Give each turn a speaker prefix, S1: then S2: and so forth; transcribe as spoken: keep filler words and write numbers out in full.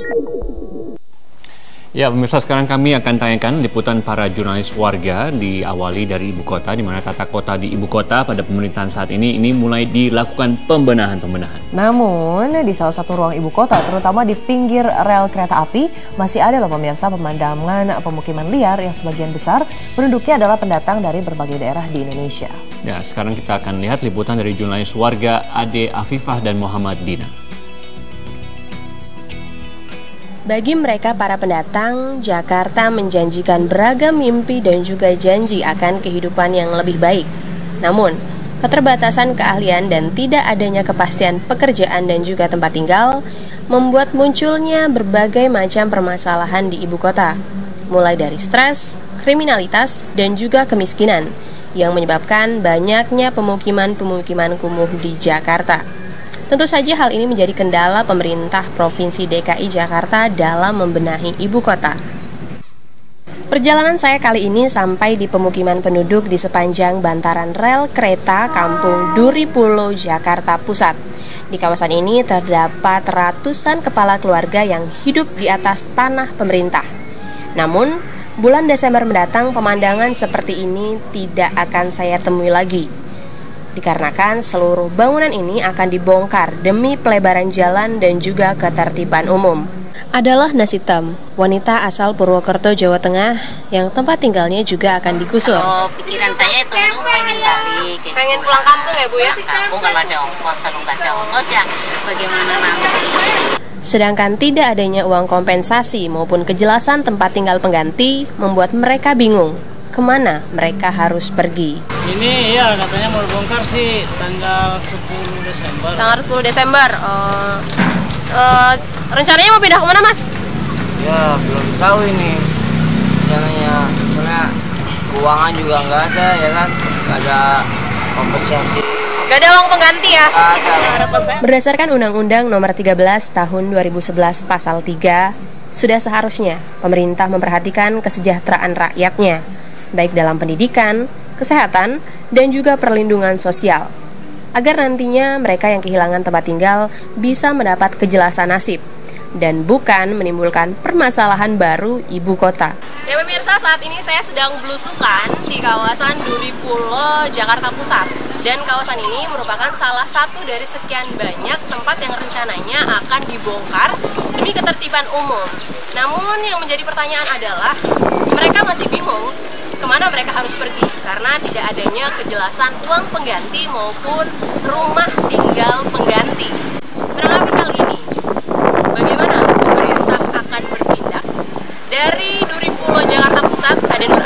S1: Ya, pemirsa, sekarang kami akan tanyakan liputan para jurnalis warga diawali dari ibu kota, di mana tata kota di ibu kota pada pemerintahan saat ini ini mulai dilakukan pembenahan-pembenahan.
S2: Namun, di salah satu ruang ibu kota, terutama di pinggir rel kereta api, masih ada loh pemirsa pemandangan pemukiman liar yang sebagian besar penduduknya adalah pendatang dari berbagai daerah di Indonesia.
S1: Ya, sekarang kita akan lihat liputan dari jurnalis warga Ade Afifah dan Muhammad Dina.
S3: Bagi mereka para pendatang, Jakarta menjanjikan beragam mimpi dan juga janji akan kehidupan yang lebih baik. Namun, keterbatasan keahlian dan tidak adanya kepastian pekerjaan dan juga tempat tinggal membuat munculnya berbagai macam permasalahan di ibu kota, mulai dari stres, kriminalitas, dan juga kemiskinan yang menyebabkan banyaknya pemukiman-pemukiman kumuh di Jakarta. Tentu saja hal ini menjadi kendala pemerintah Provinsi D K I Jakarta dalam membenahi ibu kota. Perjalanan saya kali ini sampai di pemukiman penduduk di sepanjang bantaran rel kereta Kampung Duri Pulo, Jakarta Pusat. Di kawasan ini terdapat ratusan kepala keluarga yang hidup di atas tanah pemerintah. Namun, bulan Desember mendatang pemandangan seperti ini tidak akan saya temui lagi. Dikarenakan seluruh bangunan ini akan dibongkar demi pelebaran jalan dan juga ketertiban umum. Adalah Nasitam, wanita asal Purwokerto, Jawa Tengah, yang tempat tinggalnya juga akan digusur.
S4: Kalau pikiran saya itu pengen balik.
S3: Pengen pulang kampung ya Bu ya?
S4: Kampung kalau ada ongkos, kalau nggak ada ongkos ya bagaimana nanti.
S3: Sedangkan tidak adanya uang kompensasi maupun kejelasan tempat tinggal pengganti membuat mereka bingung kemana mereka harus pergi.
S5: Ini ya katanya mau dibongkar sih tanggal sepuluh Desember.
S3: Tanggal sepuluh Desember. Uh, uh, rencananya mau pindah kemana Mas?
S6: Ya belum tahu ini rencananya. Soalnya keuangan juga nggak ada ya kan, nggak ada kompensasi.
S3: Gak ada uang pengganti ya?
S6: Ada.
S3: Berdasarkan Undang-Undang Nomor tiga belas Tahun dua ribu sebelas Pasal tiga, sudah seharusnya pemerintah memperhatikan kesejahteraan rakyatnya, baik dalam pendidikan, kesehatan, dan juga perlindungan sosial, agar nantinya mereka yang kehilangan tempat tinggal bisa mendapat kejelasan nasib dan bukan menimbulkan permasalahan baru ibu kota. Ya pemirsa, saat ini saya sedang belusukan di kawasan Duri Pulo, Jakarta Pusat. Dan kawasan ini merupakan salah satu dari sekian banyak tempat yang rencananya akan dibongkar demi ketertiban umum. Namun yang menjadi pertanyaan adalah, mereka masih bingung kemana mereka harus pergi karena tidak adanya kejelasan uang pengganti maupun rumah tinggal pengganti. Menanggapi hal ini, bagaimana pemerintah akan bertindak? Dari Duri Pulo, Jakarta Pusat, ada